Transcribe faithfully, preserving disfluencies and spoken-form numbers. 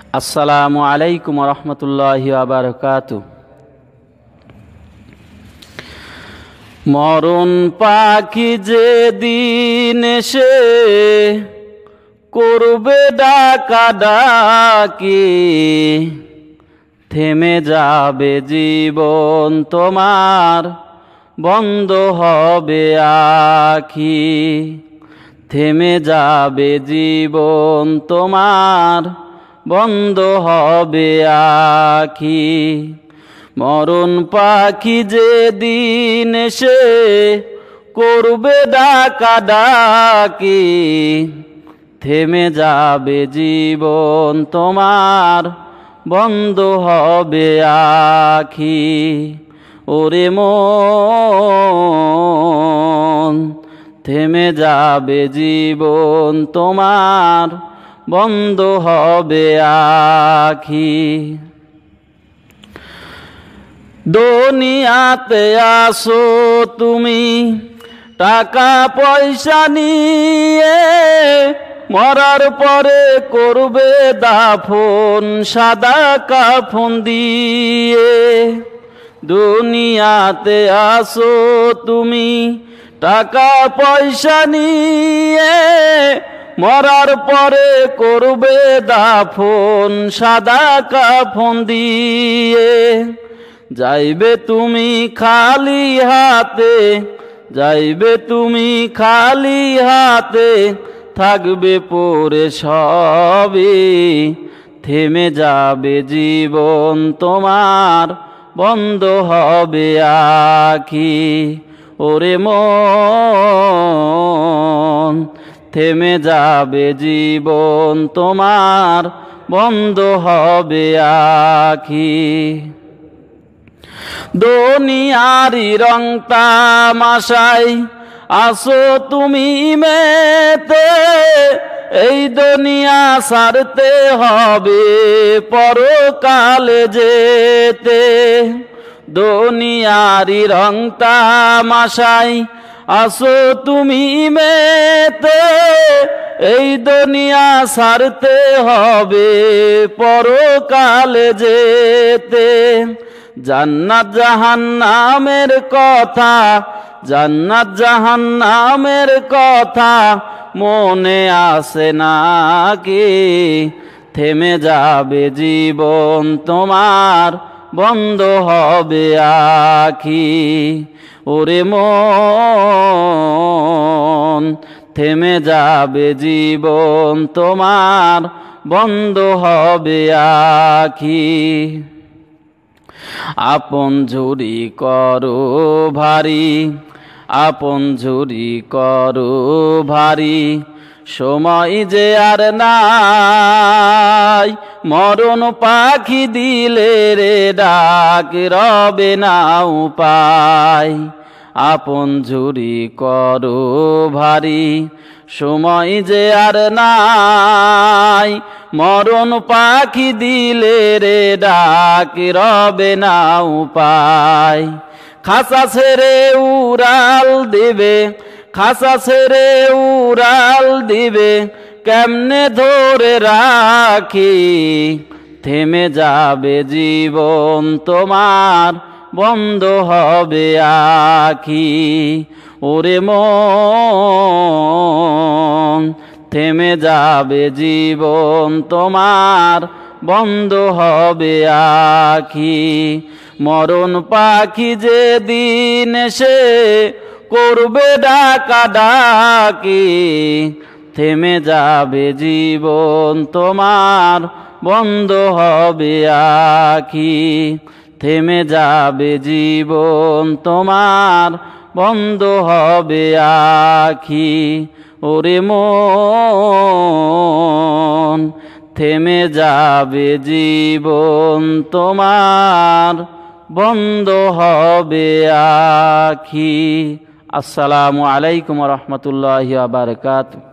আসসালামু আলাইকুম ওয়া রাহমাতুল্লাহি ওয়া বারাকাতুহু। মরণ পাখি যেদিন এসে করবে ডাকাডাকি, থেমে যাবে জীবন তোমার, বন্ধ হবে আখি। থেমে যাবে জীবন তোমার, বন্ধ হবে আখি। মরণ পাখি যেদিন এসে করবে ডাকাডাকি, থেমে যাবে জীবন তোমার, বন্ধ হবে আখি। ওরে মন, থেমে যাবে জীবন তোমার, বন্ধ হবে আখি। দুনিয়াতে আসো তুমি টাকা পয়সা নিয়ে, মরার পরে করবে দাফন সাদা কাফন দিয়ে। দুনিয়াতে আসো তুমি টাকা পয়সা নিয়ে, মরার পরে করবে দাফন সাদা কাফন দিয়ে। যাইবে তুমি খালি হাতে, যাইবে তুমি খালি হাতে, থাকবে পরে সবই। থেমে যাবে জীবন তোমার, বন্ধ হবে আখি। ওরে মন, থেমে যাবে জীবন তোমার, বন্ধ হবে আখি। দুনিয়ারি রং তামাশায় আসো তুমি মেতে, এই দুনিয়া ছাড়তে হবে পরকালে যেতে। দুনিয়ারি রং তামাশায় আসো তুমি মেতে, এই দুনিয়া ছাড়তে হবে পরকালে যেতে। জান্নাত জাহান্নামের কথা, জান্নাত জাহান্নামের কথা মনে আসে নাকি? থেমে যাবে জীবন তোমার, বন্ধ হবে আখি। ওরে মন, থেমে যাবে জীবন তোমার, বন্ধ হবে আখি। আপন ঝুরি করো ভারী, আপন ঝুরি করো ভারী, সময় যে আর নাই। মরণ পাখি দিলে রে ডাক, রবে না উপায়। আপন ঝুরি করো ভারী, সময় যে আর নাই। মরণ পাখি দিলে রে ডাক, রবে না উপায়। খাসা ছেড়ে উড়াল দিবে, খাসা ছেড়ে উড়াল দিবে, কেমনে ধরে রাখি? থেমে যাবে জীবন তোমার, বন্ধ হবে আখি। ওরে মন, থেমে যাবে জীবন তোমার, বন্ধ হবে আখি। মরণ পাখি যেদিন এসে করবে ডাকাডাকি, থেমে যাবে জীবন তোমার, বন্ধ হবে আখি। থেমে যাবে জীবন তোমার, বন্ধ হবে আখি। ওরে মন, থেমে যাবে জীবন তোমার, বন্ধ হবে আখি। আসসালামু আলাইকুম ওয়া রাহমাতুল্লাহি ওয়া বারাকাতুহু।